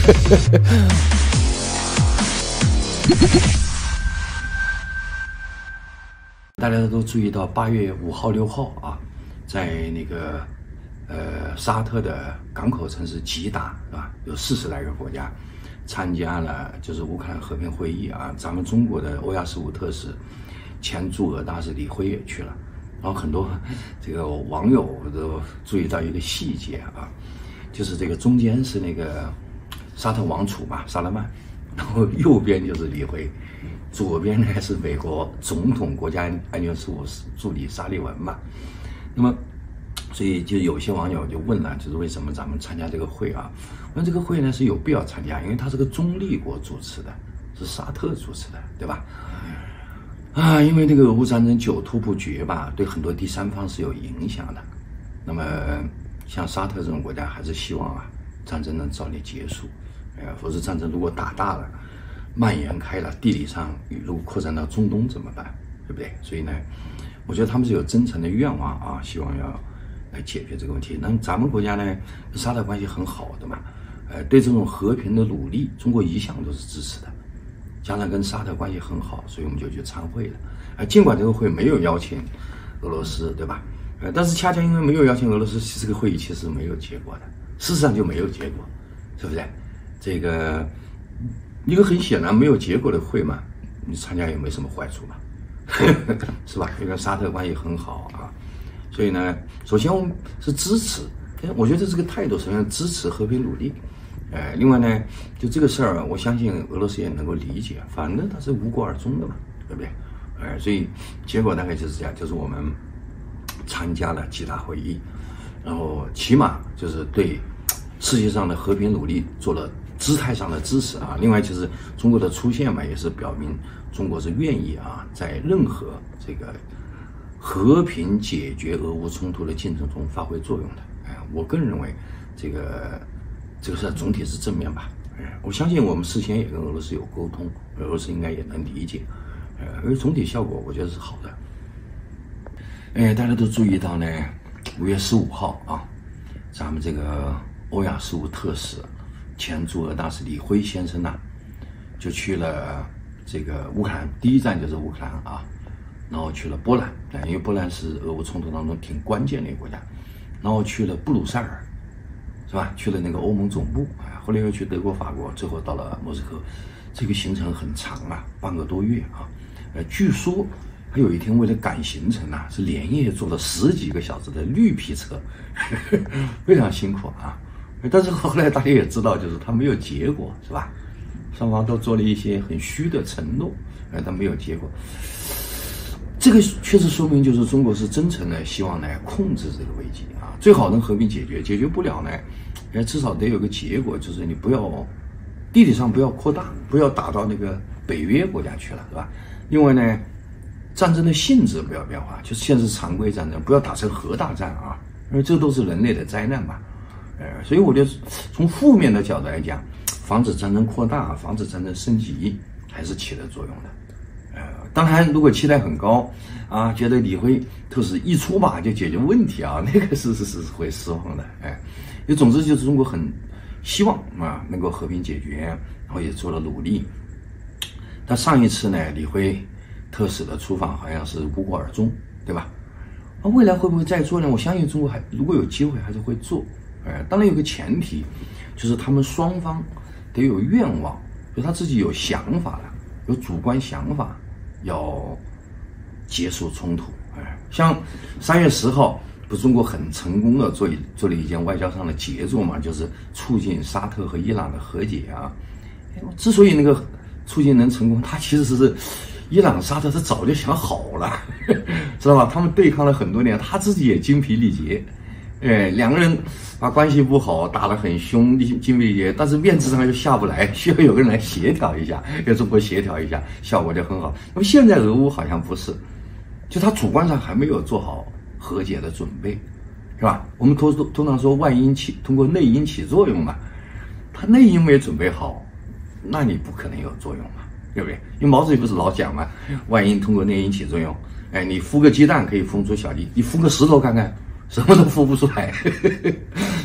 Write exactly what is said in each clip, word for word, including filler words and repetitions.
大家都注意到八月五号、六号啊，在那个呃沙特的港口城市吉达是吧？有四十来个国家参加了就是乌克兰和平会议啊。咱们中国的欧亚事务特使、前驻俄大使李辉也去了。然后很多这个网友都注意到一个细节啊，就是这个中间是那个沙特王储嘛，萨勒曼，然后右边就是李辉。左边呢是美国总统国家安全事务助理沙利文嘛，那么，所以就有些网友就问了，就是为什么咱们参加这个会啊？那这个会呢是有必要参加，因为它是个中立国主持的，是沙特主持的，对吧？啊，因为这个俄乌战争久拖不决吧，对很多第三方是有影响的。那么，像沙特这种国家，还是希望啊战争能早点结束，呃，否则战争如果打大了。蔓延开了，地理上如果扩展到中东怎么办？对不对？所以呢，我觉得他们是有真诚的愿望啊，希望要来解决这个问题。那咱们国家呢，跟沙特关系很好的嘛，呃，对这种和平的努力，中国一向都是支持的。加上跟沙特关系很好，所以我们就去参会了。呃，尽管这个会没有邀请俄罗斯，对吧？呃，但是恰恰因为没有邀请俄罗斯，这个会议其实没有结果的，事实上就没有结果，是不是？这个。一个很显然没有结果的会嘛，你参加也没什么坏处嘛，是吧？因为跟沙特关系很好啊，所以呢，首先我们是支持，我觉得这是个态度，首先支持和平努力，呃，另外呢，就这个事儿，我相信俄罗斯也能够理解，反正它是无果而终的嘛，对不对？呃，所以结果大概就是这样，就是我们参加了几大会议，然后起码就是对世界上的和平努力做了。姿态上的支持啊，另外就是中国的出现嘛，也是表明中国是愿意啊，在任何这个和平解决俄乌冲突的进程中发挥作用的。哎，我个人认为，这个这个事总体是正面吧。哎，我相信我们事先也跟俄罗斯有沟通，俄罗斯应该也能理解。呃，而总体效果我觉得是好的。哎，大家都注意到呢，五月十五号啊，咱们这个欧亚事务特使。前驻俄大使李辉先生呢、啊，就去了这个乌克兰，第一站就是乌克兰啊，然后去了波兰，因为波兰是俄乌冲突当中挺关键的一个国家，然后去了布鲁塞尔，是吧？去了那个欧盟总部啊，后来又去德国、法国，最后到了莫斯科，这个行程很长啊，半个多月啊，呃，据说他有一天为了赶行程啊，是连夜坐了十几个小时的绿皮车，呵呵非常辛苦啊。但是后来大家也知道，就是他没有结果，是吧？双方都做了一些很虚的承诺，呃，但没有结果。这个确实说明，就是中国是真诚的希望呢控制这个危机啊，最好能和平解决，解决不了呢，哎，至少得有个结果，就是你不要地理上不要扩大，不要打到那个北约国家去了，是吧？另外呢，战争的性质不要变化，就是现在是常规战争，不要打成核大战啊，因为这都是人类的灾难嘛。呃，所以我觉得从负面的角度来讲，防止战争扩大、防止战争升级还是起了作用的。呃，当然，如果期待很高啊，觉得李辉特使一出马就解决问题啊，那个是是是会失望的。哎，也总之就是中国很希望啊能够和平解决，然后也做了努力。但上一次呢，李辉特使的出访好像是无果而终，对吧？那未来会不会再做呢？我相信中国还如果有机会还是会做。呃，当然有个前提，就是他们双方得有愿望，就他自己有想法了，有主观想法，要结束冲突。哎，像三月十号，不，中国很成功的做一做了一件外交上的杰作嘛，就是促进沙特和伊朗的和解啊。之所以那个促进能成功，他其实是伊朗、沙特他早就想好了，知道吧？他们对抗了很多年，他自己也精疲力竭。哎，两个人把关系不好，打得很凶，精疲力竭，但是面子上又下不来，需要有个人来协调一下，跟中国协调一下，效果就很好。那么现在俄乌好像不是，就他主观上还没有做好和解的准备，是吧？我们通通常说外因起通过内因起作用嘛，他内因没准备好，那你不可能有作用嘛，对不对？因为毛主席不是老讲嘛，外因通过内因起作用。哎，你孵个鸡蛋可以孵出小鸡，你孵个石头看看。什么都孵不出来，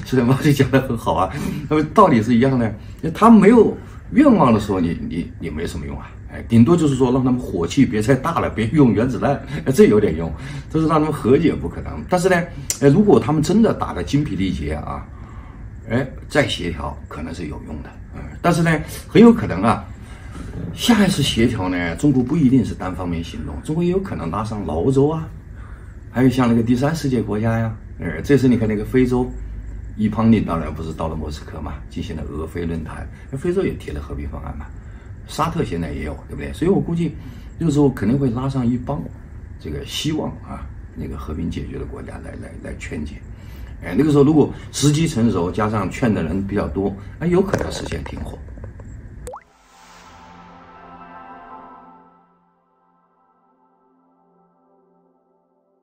所以毛主席讲的很好啊，那么道理是一样的。他没有愿望的时候，你你你没什么用啊，哎，顶多就是说让他们火气别太大了，别用原子弹，这有点用。这是让他们和解不可能。但是呢，哎，如果他们真的打得精疲力竭啊，哎，再协调可能是有用的。嗯，但是呢，很有可能啊。下一次协调呢，中国不一定是单方面行动，中国也有可能拉上老欧洲啊，还有像那个第三世界国家呀，呃，这次你看那个非洲，伊庞尼当然不是到了莫斯科嘛，进行了俄非论坛，非洲也提了和平方案嘛，沙特现在也有，对不对？所以我估计这个时候肯定会拉上一帮这个希望啊那个和平解决的国家来来来劝解，哎，那个时候如果时机成熟，加上劝的人比较多，那有可能实现停火。